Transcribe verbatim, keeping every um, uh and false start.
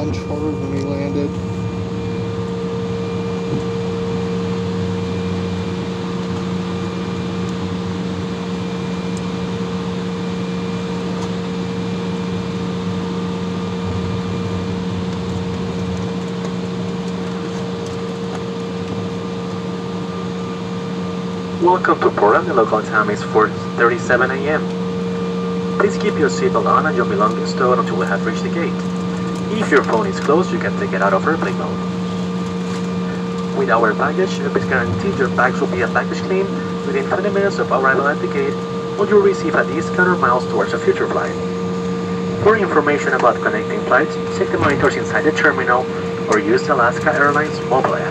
punch hard when we landed. Welcome to Portland. The local time is four thirty-seven a m Please keep your seatbelt on and your belongings stowed until we have reached the gate. If your phone is closed, you can take it out of airplane mode. With our baggage, it is guaranteed your bags will be a package clean within twenty minutes of arrival at the gate, or you'll receive a discount or miles towards a future flight. For information about connecting flights, check the monitors inside the terminal or use the Alaska Airlines mobile app.